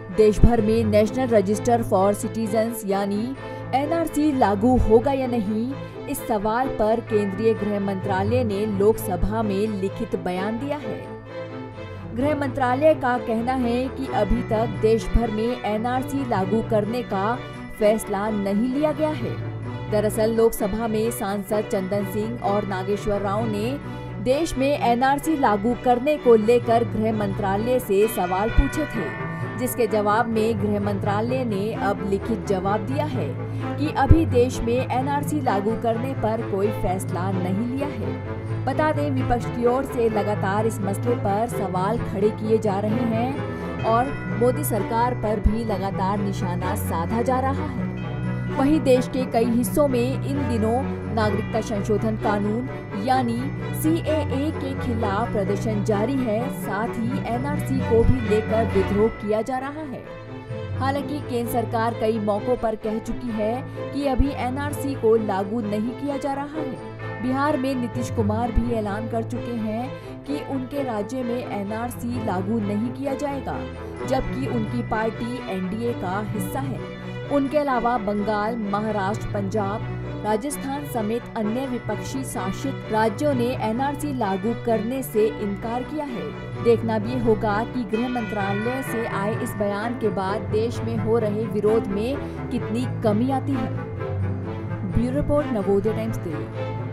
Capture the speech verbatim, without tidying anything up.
देश भर में नेशनल रजिस्टर फॉर सिटीजन्स यानी एन आर सी लागू होगा या नहीं, इस सवाल पर केंद्रीय गृह मंत्रालय ने लोकसभा में लिखित बयान दिया है। गृह मंत्रालय का कहना है कि अभी तक देश भर में एन आर सी लागू करने का फैसला नहीं लिया गया है। दरअसल लोकसभा में सांसद चंदन सिंह और नागेश्वर राव ने देश में एन आर सी लागू करने को लेकर गृह मंत्रालय से सवाल पूछे थे, जिसके जवाब में गृह मंत्रालय ने अब लिखित जवाब दिया है कि अभी देश में एन आर सी लागू करने पर कोई फैसला नहीं लिया है। बता दें, विपक्ष की ओर से लगातार इस मसले पर सवाल खड़े किए जा रहे हैं और मोदी सरकार पर भी लगातार निशाना साधा जा रहा है। वहीं देश के कई हिस्सों में इन दिनों नागरिकता संशोधन कानून यानी सी ए ए के खिलाफ प्रदर्शन जारी है। साथ ही एन आर सी को भी लेकर विद्रोह किया जा रहा है। हालांकि केंद्र सरकार कई मौकों पर कह चुकी है कि अभी एन आर सी को लागू नहीं किया जा रहा है। बिहार में नीतीश कुमार भी ऐलान कर चुके हैं कि उनके राज्य में एन आर सी लागू नहीं किया जाएगा, जबकि उनकी पार्टी एन डी ए का हिस्सा है। उनके अलावा बंगाल, महाराष्ट्र, पंजाब, राजस्थान समेत अन्य विपक्षी शासित राज्यों ने एन आर सी लागू करने से इनकार किया है। देखना भी होगा कि गृह मंत्रालय से आए इस बयान के बाद देश में हो रहे विरोध में कितनी कमी आती है। Bureau report, Navodaya times Delhi.